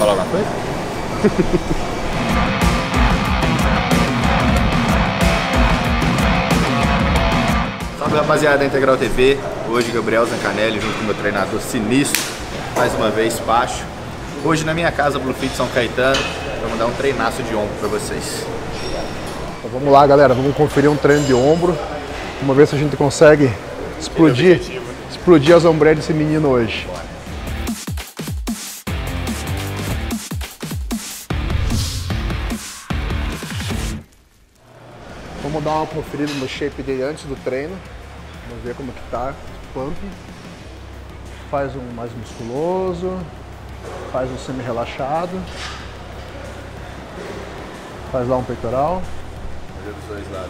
falar alguma coisa? Salve, rapaziada da Integral TV. Hoje Gabriel Zancanelli junto com o meu treinador sinistro, mais uma vez Pacho. Hoje na minha casa, Bluefit São Caetano, vamos dar um treinaço de ombro para vocês. Então vamos lá, galera, vamos conferir um treino de ombro. Vamos ver se a gente consegue explodir as ombreiras desse menino hoje. Vamos dar uma conferida no shape dele antes do treino. Vamos ver como que tá o pump. Faz um mais musculoso, faz um semi-relaxado. Faz lá um peitoral. Fazer dos dois lados.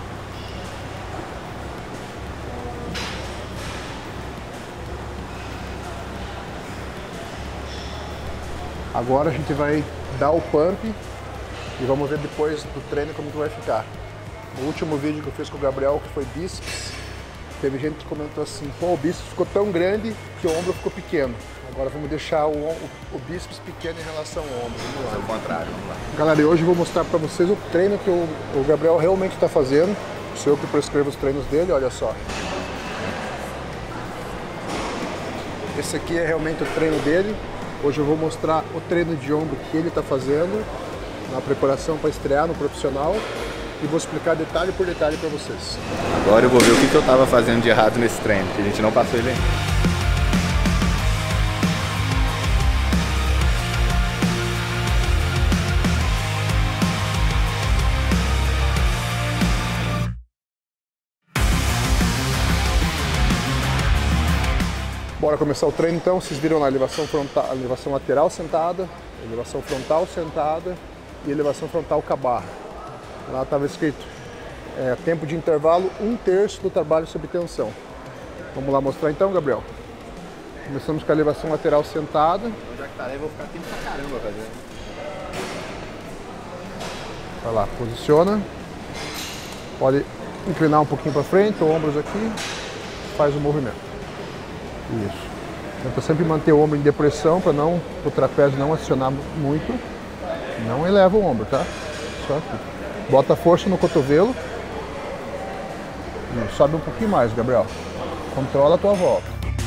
Agora a gente vai dar o pump e vamos ver depois do treino como que vai ficar. No último vídeo que eu fiz com o Gabriel, que foi bíceps, teve gente que comentou assim, pô, o bíceps ficou tão grande que o ombro ficou pequeno. Agora vamos deixar o bíceps pequeno em relação ao ombro. Vamos lá. É o contrário, vamos lá. Galera, e hoje eu vou mostrar para vocês o treino que o Gabriel realmente está fazendo. Sou eu que prescrevo os treinos dele, olha só. Esse aqui é realmente o treino dele. Hoje eu vou mostrar o treino de ombro que ele está fazendo na preparação para estrear no profissional e vou explicar detalhe por detalhe para vocês. Agora eu vou ver o que eu estava fazendo de errado nesse treino, que a gente não passou ele ainda. Bora começar o treino então. Vocês viram lá a elevação frontal, a elevação lateral sentada, elevação frontal sentada e elevação frontal com a barra. Lá estava escrito tempo de intervalo 1/3 do trabalho sob tensão. Vamos lá mostrar então, Gabriel. Começamos com a elevação lateral sentada. Então, já que tá aí, eu vou ficar tempo pra caramba fazendo. Vai lá, posiciona. Pode inclinar um pouquinho para frente, ombros aqui. Faz o movimento. Isso. Tenta sempre manter o ombro em depressão para o trapézio não acionar muito. Não eleva o ombro, tá? Só aqui. Bota força no cotovelo. Isso. Sobe um pouquinho mais, Gabriel. Controla a tua volta.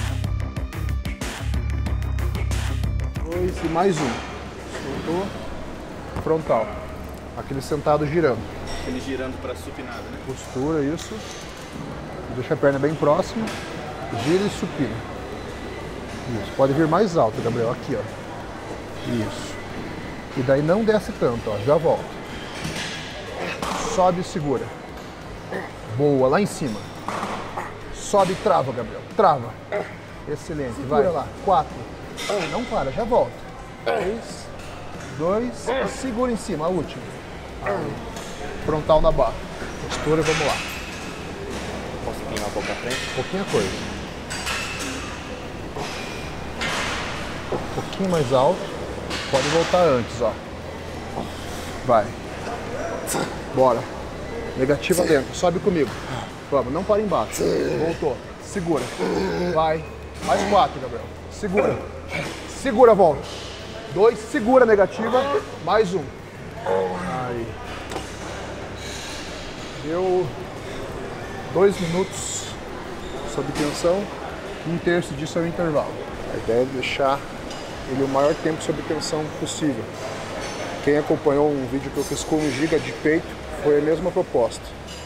2 e mais um. Soltou. Frontal. Aquele sentado girando. Ele girando para supinada, né? Postura, isso. Deixa a perna bem próxima. Gira e supina. Isso. Pode vir mais alto, Gabriel. Aqui, ó. Isso. E daí não desce tanto, ó. Já volta. Sobe e segura. Boa, lá em cima. Sobe e trava, Gabriel. Trava. Excelente. Segura. Vai lá. 4. Não para, já volta. 3, 2. Segura em cima, a última. Aí. Frontal na barra. Postura, vamos lá. Posso inclinar um pouco pra frente? Pouquinha coisa. Um pouquinho mais alto. Pode voltar antes, ó. Vai. Bora. Negativa dentro. Sobe comigo. Vamos, não para embaixo. Voltou. Segura. Vai. Mais 4, Gabriel. Segura. Segura, volta. 2, segura, negativa. Mais 1. Aí. Deu 2 minutos sob tensão. 1/3 disso é o intervalo. A ideia é deixar ele o maior tempo sob tensão possível. Quem acompanhou um vídeo que eu fiz com 1 GB de peito, foi a mesma proposta.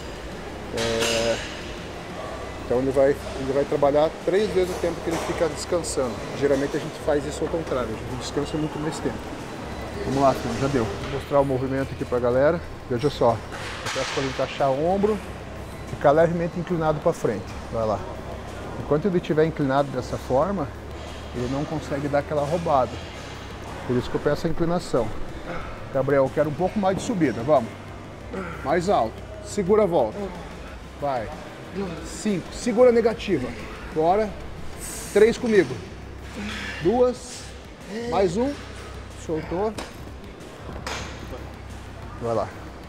Então ele vai trabalhar 3 vezes o tempo que ele fica descansando. Geralmente a gente faz isso ao contrário, a gente descansa muito mais tempo. Vamos lá, filho, já deu. Vou mostrar o movimento aqui pra galera. Veja só, eu peço para ele encaixar o ombro, ficar levemente inclinado para frente. Vai lá. Enquanto ele estiver inclinado dessa forma, ele não consegue dar aquela roubada. Por isso que eu peço a inclinação. Gabriel, eu quero um pouco mais de subida, vamos. Mais alto. Segura a volta. Vai. 5. Segura a negativa. Bora. 3 comigo. 2. Mais 1. Soltou. Vai lá.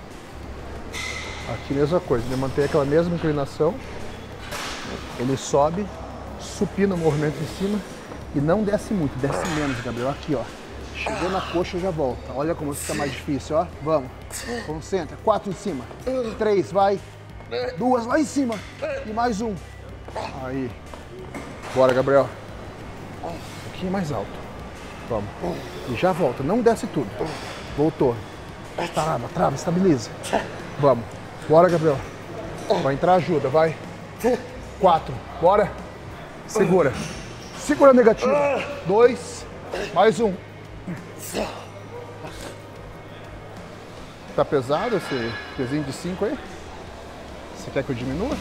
Aqui mesma coisa. Ele mantém aquela mesma inclinação. Ele sobe. Supina o movimento em cima. E não desce muito. Desce menos, Gabriel. Aqui, ó. Chegou na coxa, já volta. Olha como fica mais difícil, ó. Vamos. Concentra. 4 em cima. 3, vai. 2 lá em cima. E mais um. Aí. Bora, Gabriel. Um pouquinho mais alto. Vamos. E já volta. Não desce tudo. Voltou. Trava, estabiliza. Vamos. Bora, Gabriel. Vai entrar ajuda, vai. 4. Bora. Segura. Segura a negativa. 2. Mais um. Tá pesado esse pezinho de 5 aí? Você quer que eu diminua?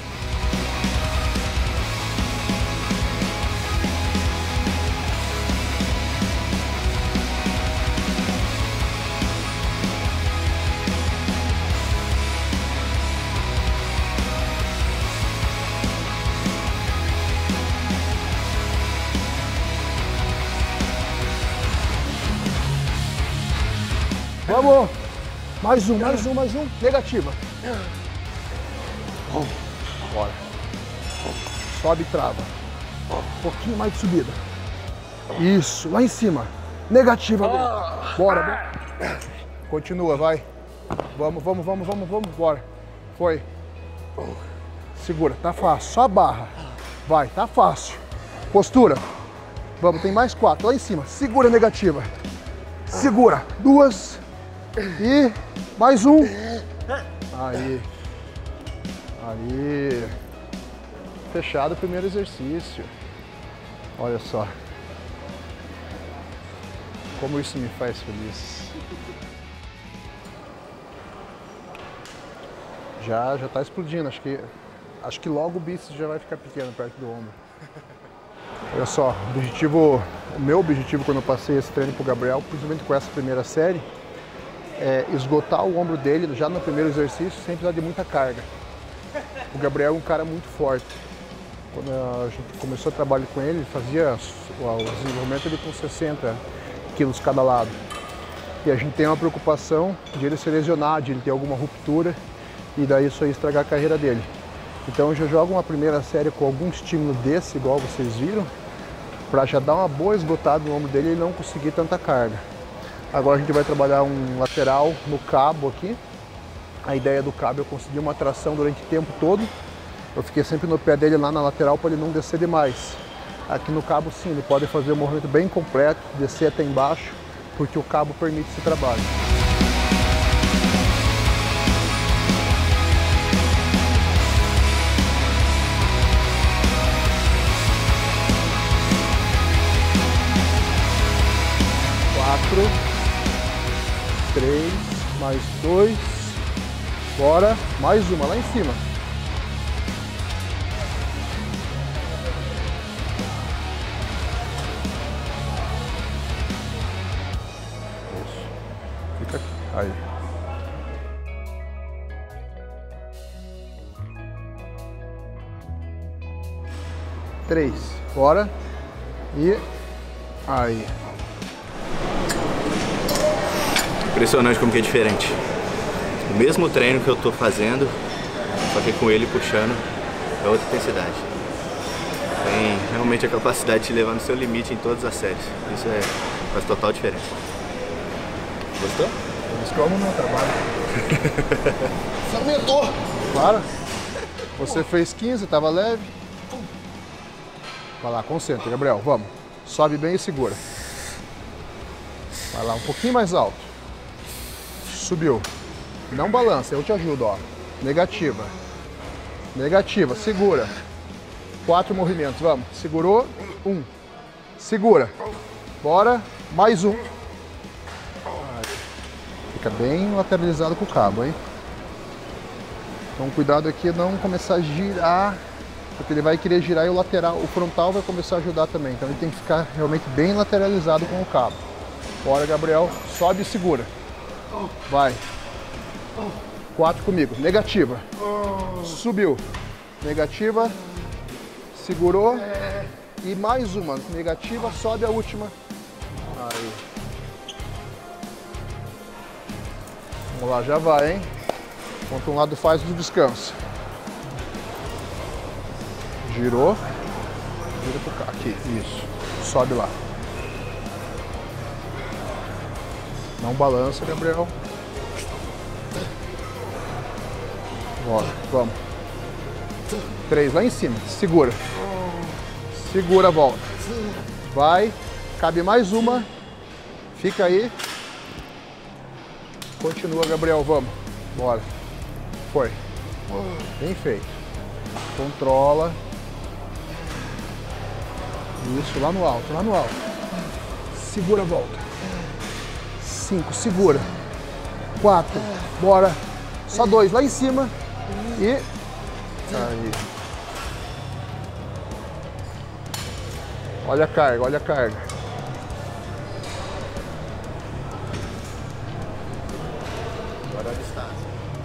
Vamos! Mais um. Negativa. Bora. Sobe e trava. Um pouquinho mais de subida. Isso, lá em cima. Negativa. Bora. Continua, vai. Vamos. Bora. Foi. Segura, tá fácil. Só a barra. Vai, tá fácil. Postura. Vamos, tem mais 4 lá em cima. Segura a negativa. Segura. 2. E mais um. Aí. Fechado o primeiro exercício. Olha só. Como isso me faz feliz. Já tá explodindo. Acho que logo o bíceps já vai ficar pequeno perto do ombro. Olha só, o meu objetivo quando eu passei esse treino pro Gabriel, principalmente com essa primeira série, é esgotar o ombro dele já no primeiro exercício sem precisar de muita carga. O Gabriel é um cara muito forte. Quando a gente começou o trabalho com ele, fazia o desenvolvimento dele com 60 quilos cada lado. E a gente tem uma preocupação de ele se lesionar, de ele ter alguma ruptura e daí isso aí estragar a carreira dele. Então eu já jogo uma primeira série com algum estímulo desse, igual vocês viram, para já dar uma boa esgotada no ombro dele e não conseguir tanta carga. Agora a gente vai trabalhar um lateral no cabo aqui. A ideia do cabo é eu conseguir uma tração durante o tempo todo. Eu fiquei sempre no pé dele lá na lateral para ele não descer demais. Aqui no cabo sim, ele pode fazer um movimento bem completo, descer até embaixo, porque o cabo permite esse trabalho. Três, mais 2, bora, mais uma lá em cima. Isso, fica aqui, aí. Três, bora, e aí. Impressionante como que é diferente. O mesmo treino que eu tô fazendo, só que com ele puxando, é outra intensidade. Tem realmente a capacidade de levar no seu limite em todas as séries. Isso faz total diferença. Gostou? Por isso que eu amo o meu trabalho. Você aumentou! Claro. Você fez 15, tava leve. Vai lá, concentra, Gabriel, vamos. Sobe bem e segura. Vai lá, um pouquinho mais alto. Subiu. Não balança, eu te ajudo, ó. Negativa. Negativa, segura. 4 movimentos, vamos. Segurou, 1. Segura. Bora, mais um. Fica bem lateralizado com o cabo, hein? Então cuidado aqui não começar a girar, porque ele vai querer girar e o lateral, o frontal vai começar a ajudar também. Então ele tem que ficar realmente bem lateralizado com o cabo. Bora, Gabriel. Sobe e segura. Vai. 4 comigo. Negativa. Subiu. Negativa. Segurou. E mais uma. Negativa. Sobe a última. Aí. Vamos lá, já vai, hein? Enquanto um lado faz, o descanso. Girou. Gira pro cá. Aqui. Isso. Sobe lá. Não balança, Gabriel. Bora, vamos. 3 lá em cima, segura. Segura, volta. Vai, cabe mais uma. Fica aí. Continua, Gabriel, vamos. Bora. Foi. Bem feito. Controla. Isso, lá no alto, lá no alto. Segura, volta. 5, segura. 4, bora. Só 2 lá em cima. E... aí. Olha a carga, olha a carga. Agora a distância.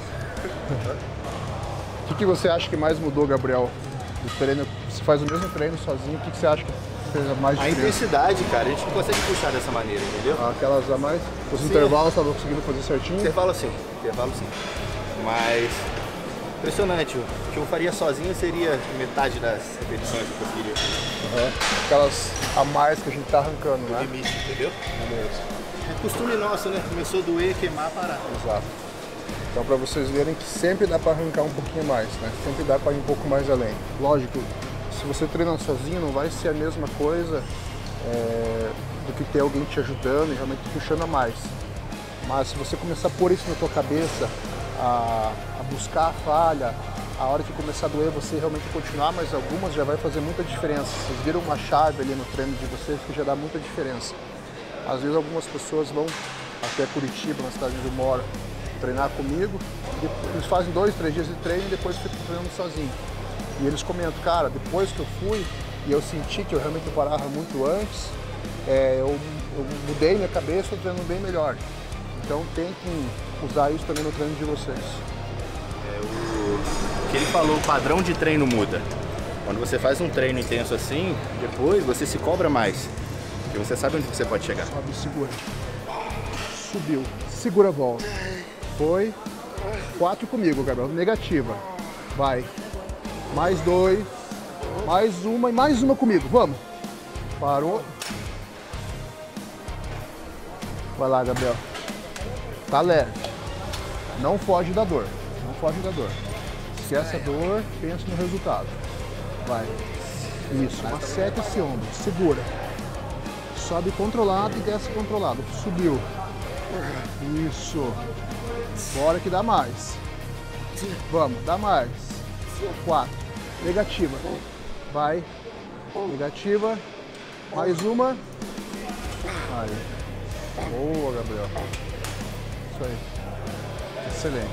O que você acha que mais mudou, Gabriel? Do treino, você faz o mesmo treino sozinho, o que você acha que fez mais A diferença? intensidade, cara, a gente não consegue puxar dessa maneira, entendeu? Aquelas a mais? Os Sim. intervalos estavam conseguindo fazer certinho? Intervalo sim. Mas impressionante, o que eu faria sozinho seria metade das repetições que eu conseguiria. Aquelas a mais que a gente tá arrancando, O né? limite, entendeu? Beleza. É costume nosso, né? Começou a doer, queimar, parar. Exato. Então, para vocês verem que sempre dá para arrancar um pouquinho mais, né? Sempre dá para ir um pouco mais além. Lógico, se você treina sozinho, não vai ser a mesma coisa do que ter alguém te ajudando e realmente puxando a mais. Mas se você começar a pôr isso na tua cabeça, a buscar a falha, a hora que começar a doer, você realmente continuar, mas algumas já vai fazer muita diferença. Vocês viram uma chave ali no treino de vocês que já dá muita diferença. Às vezes algumas pessoas vão até Curitiba, na cidade onde eu moro, treinar comigo, eles fazem 2, 3 dias de treino e depois ficam treinando sozinho. E eles comentam, cara, depois que eu fui e eu senti que eu realmente parava muito antes, eu mudei minha cabeça, estou treinando bem melhor. Então tentem usar isso também no treino de vocês. O que ele falou, o padrão de treino muda. Quando você faz um treino intenso assim, depois você se cobra mais. Porque você sabe onde você pode chegar. Sobe, segura. Subiu. Segura a volta. Foi. 4 comigo, Gabriel. Negativa. Vai. Mais 2. Mais uma e mais uma comigo. Vamos. Parou. Vai lá, Gabriel. Tá leve. Não foge da dor. Não foge da dor. Esquece a dor, pensa no resultado. Vai. Isso. Maceta esse ombro. Segura. Sobe controlado e desce controlado. Subiu. Isso. Bora que dá mais. Vamos, dá mais. 4. Negativa. Vai. Negativa. Mais uma. Aí. Boa, Gabriel. Isso aí. Excelente.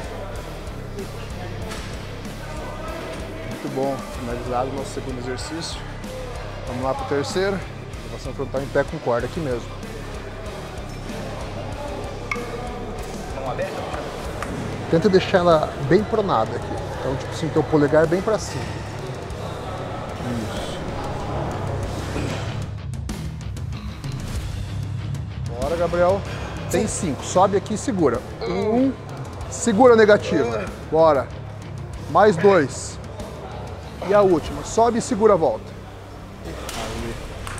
Muito bom. Finalizado o nosso segundo exercício. Vamos lá pro terceiro. Elevação frontal em pé com corda aqui mesmo. Tenta deixar ela bem pronada aqui. Então, tipo assim, teu polegar bem pra cima. Isso. Bora, Gabriel. Tem 5. Sobe aqui e segura. 1. Segura a negativa. Bora. Mais 2. E a última. Sobe e segura a volta. Aí.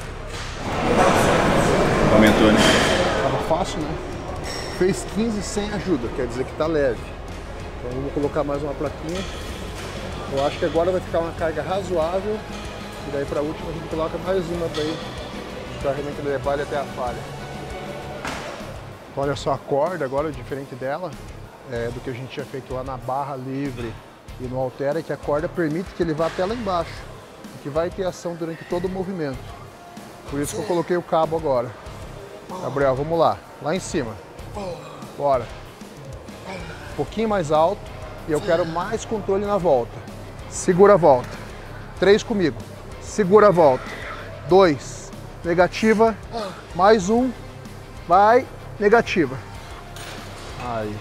Aumentou, né? Tava fácil, né? Fez 15 sem ajuda, quer dizer que tá leve. Então eu vou colocar mais uma plaquinha. Eu acho que agora vai ficar uma carga razoável. E daí pra última a gente coloca mais uma daí, pra realmente levar ele até a falha. Olha só a corda agora, diferente dela, do que a gente tinha feito lá na barra livre e no halter, é que a corda permite que ele vá até lá embaixo. E que vai ter ação durante todo o movimento. Por isso que eu coloquei o cabo agora. Gabriel, vamos lá. Lá em cima. Bora. Um pouquinho mais alto. E eu quero mais controle na volta. Segura a volta. 3 comigo. Segura a volta. 2. Negativa. Mais 1. Vai. Negativa. Aí.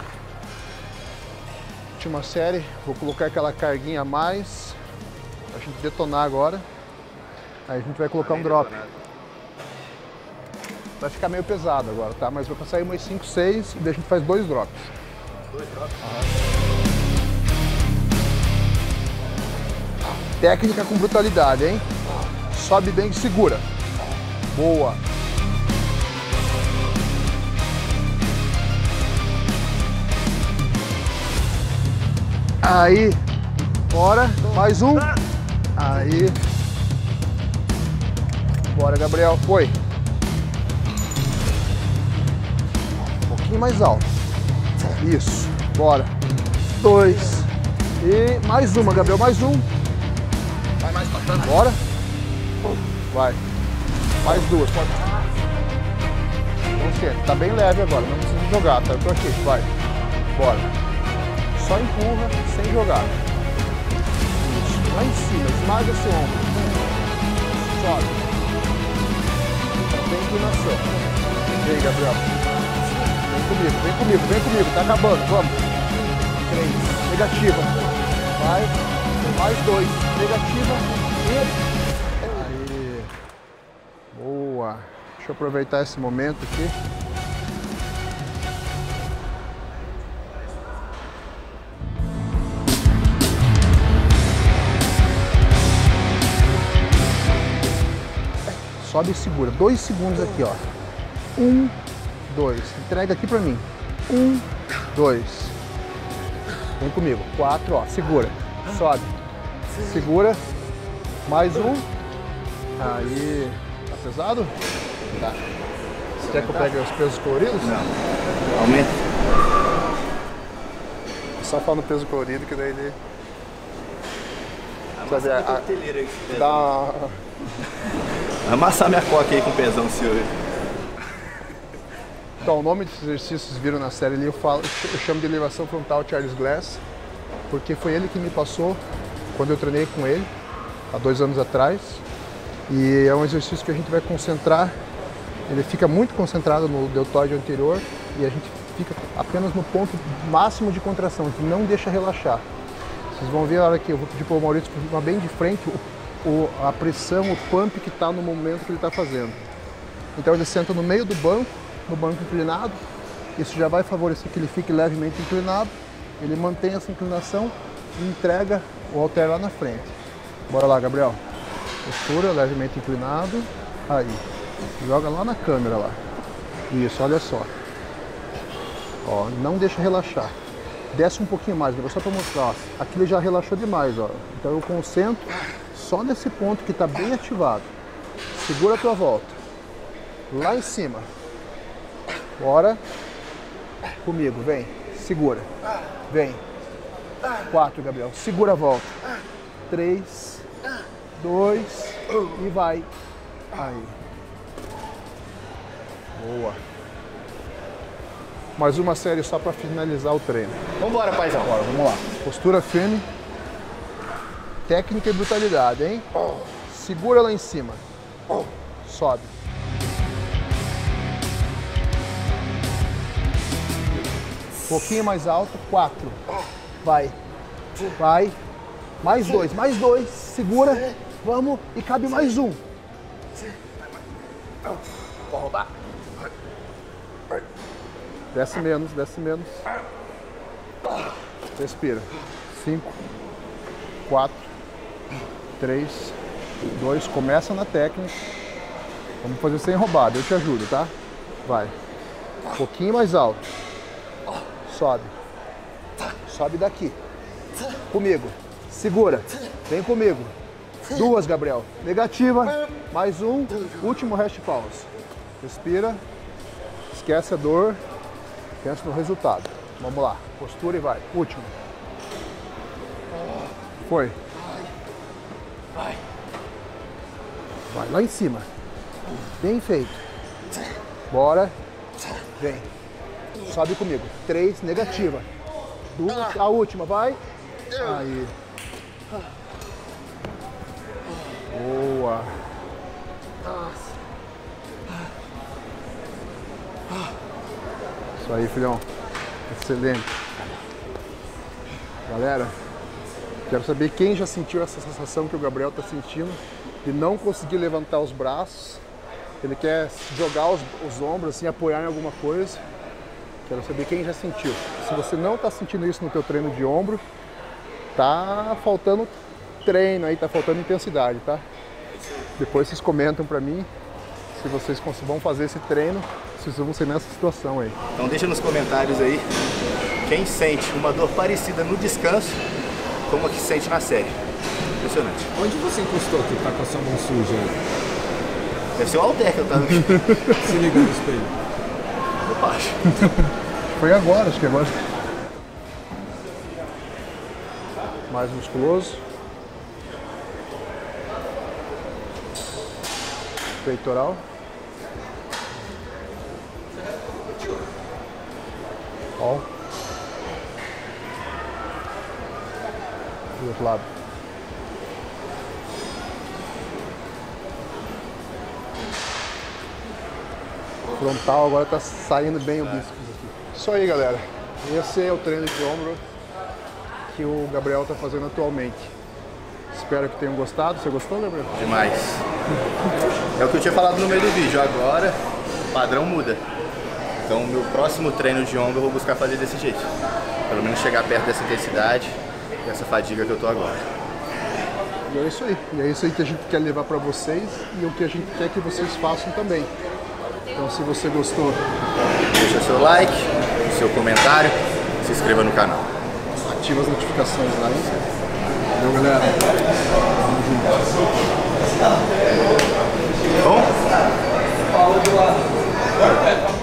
Última série. Vou colocar aquela carguinha a mais. Pra gente detonar agora. Aí a gente vai colocar um drop. Vai ficar meio pesado agora, tá? Mas vai passar aí umas 5, 6 e daí a gente faz 2 drops. 2 drops? Técnica com brutalidade, hein? Sobe bem e segura. Boa. Aí. Bora. Mais um. Aí. Bora, Gabriel. Foi. Um pouquinho mais alto. Isso. Bora. 2. E mais uma, Gabriel. Mais um. Vai mais pra trás. Bora. Vai. Mais duas. Pode. Vamos, tá bem leve agora. Não precisa jogar, tá? Eu tô aqui. Vai. Bora. Só empurra sem jogar. Isso. Lá em cima. Esmaga esse ombro. Sobe. Tem inclinação. Vem, Gabriel. Vem comigo. Tá acabando. Vamos. 3. Negativa. Vai. Mais 2. Negativa. E... Aí. Boa. Deixa eu aproveitar esse momento aqui. Sobe e segura. 2 segundos aqui, ó. 1, 2. Entrega aqui pra mim. 1, 2. Vem comigo. 4, ó. Segura. Sobe. Segura. Mais um. Aí. Tá pesado? Tá. Você quer que eu pegue os pesos coloridos? Não. Aumenta. Só fala no peso colorido que daí ele... Dá uma... Amassar minha coca aí com pesão, senhor. Então, o nome desses exercícios, vocês viram na série ali, eu chamo de elevação frontal Charles Glass, porque foi ele que me passou quando eu treinei com ele, há 2 anos atrás. E é um exercício que a gente vai concentrar, ele fica muito concentrado no deltoide anterior e a gente fica apenas no ponto máximo de contração, a gente não deixa relaxar. Vocês vão ver a hora que eu vou pedir para o Maurício filmar bem de frente a pressão, o pump que está no momento que ele está fazendo. Então ele senta no meio do banco, no banco inclinado, isso já vai favorecer que ele fique levemente inclinado, ele mantém essa inclinação e entrega o halter lá na frente. Bora lá, Gabriel. Postura, levemente inclinado, aí. Joga lá na câmera lá. Isso, olha só. Ó, não deixa relaxar. Desce um pouquinho mais, só para mostrar. Ó. Aqui ele já relaxou demais, ó. Então eu concentro só nesse ponto que está bem ativado. Segura a tua volta. Lá em cima. Bora. Comigo, vem. Segura. Vem. 4, Gabriel. Segura a volta. 3, 2 e vai. Aí. Boa. Mais uma série só para finalizar o treino. Vambora, paizão. Bora, vamos lá. Postura firme. Técnica e brutalidade, hein? Segura lá em cima. Sobe. Um pouquinho mais alto. 4. Vai. Vai. Mais 2, mais 2. Segura. Vamos. E cabe mais um. Vou roubar. Desce menos, desce menos. Respira. 5, 4, 3, 2. Começa na técnica. Vamos fazer sem roubada. Eu te ajudo, tá? Vai. Um pouquinho mais alto. Sobe. Sobe daqui. Comigo. Segura. Vem comigo. 2, Gabriel. Negativa. Mais um. Último rest pause. Respira. Esquece a dor. Pensa no resultado. Vamos lá. Postura e vai. Último. Foi. Vai. Vai lá em cima. Bem feito. Bora. Vem. Sobe comigo. 3, negativa. 2, a última, vai. Aí. Boa. Isso aí, filhão. Excelente. Galera, quero saber quem já sentiu essa sensação que o Gabriel está sentindo de não conseguir levantar os braços. Ele quer jogar os ombros, assim, apoiar em alguma coisa. Quero saber quem já sentiu. Se você não está sentindo isso no teu treino de ombro, tá faltando treino aí, tá faltando intensidade, tá? Depois vocês comentam para mim se vocês vão fazer esse treino, se vocês vão ser nessa situação aí. Então deixa nos comentários aí quem sente uma dor parecida no descanso como que se sente na série. Impressionante. Onde você encostou que tá com a sua mão suja aí? Deve ser o Alter que eu tava aqui. Se liga no espelho. Eu acho. Foi agora, acho que agora. Mais musculoso. Peitoral. Ó. Do outro lado. Frontal agora tá saindo bem o bíceps aqui. Isso aí, galera. Esse é o treino de ombro que o Gabriel tá fazendo atualmente. Espero que tenham gostado. Você gostou, Gabriel? Demais. É o que eu tinha falado no meio do vídeo. Agora o padrão muda. Então, o meu próximo treino de ombro eu vou buscar fazer desse jeito. Pelo menos chegar perto dessa intensidade e essa fadiga que eu tô agora. E é isso aí. E é isso aí que a gente quer levar para vocês e o que a gente quer que vocês façam também. Então, se você gostou, deixa seu like, seu comentário, se inscreva no canal. Ativa as notificações lá, hein? Valeu, galera. Tamo junto. Bom?